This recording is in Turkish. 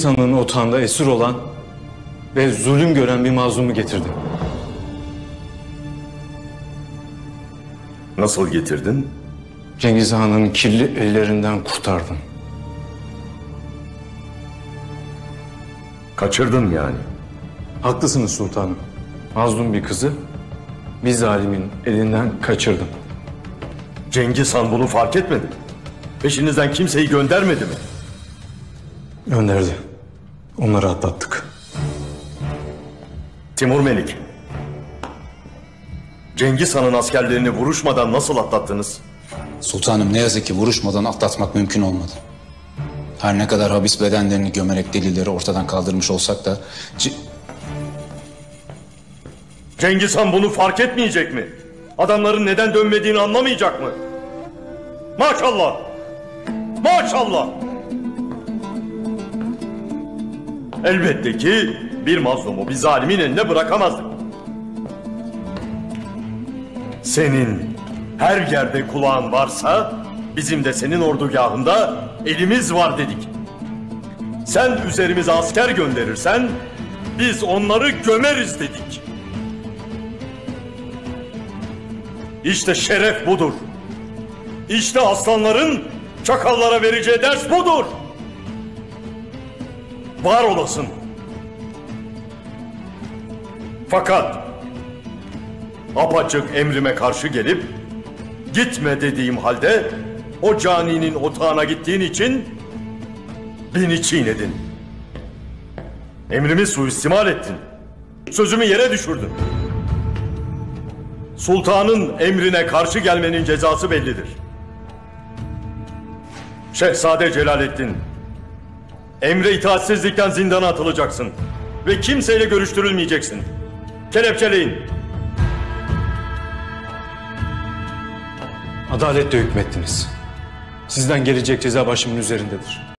Cengiz Han'ın otağında esir olan ve zulüm gören bir mazlumu getirdim. Nasıl getirdin? Cengiz Han'ın kirli ellerinden kurtardım. Kaçırdın yani. Haklısınız sultanım. Mazlum bir kızı bir zalimin elinden kaçırdım. Cengiz Han bunu fark etmedi. Peşinizden kimseyi göndermedi mi? Gönderdi. Onları atlattık. Timur Melik. Cengiz Han'ın askerlerini vuruşmadan nasıl atlattınız? Sultanım ne yazık ki vuruşmadan atlatmak mümkün olmadı. Her ne kadar habis bedenlerini gömerek delilleri ortadan kaldırmış olsak da... Cengiz Han bunu fark etmeyecek mi? Adamların neden dönmediğini anlamayacak mı? Maşallah! Maşallah! Elbette ki bir mazlumu bir zalimin eline bırakamazdık. Senin her yerde kulağın varsa bizim de senin ordugahında elimiz var dedik. Sen üzerimize asker gönderirsen biz onları gömeriz dedik. İşte şeref budur. İşte aslanların çakallara vereceği ders budur. Var olasın. Fakat apaçık emrime karşı gelip gitme dediğim halde o caninin otağına gittiğin için beni çiğnedin. Emrimi suistimal ettin. Sözümü yere düşürdün. Sultanın emrine karşı gelmenin cezası bellidir. Şehzade Celalettin, emre itaatsizlikten zindana atılacaksın ve kimseyle görüştürülmeyeceksin. Kelepçeleyin. Adaletle hükmettiniz. Sizden gelecek ceza başımın üzerindedir.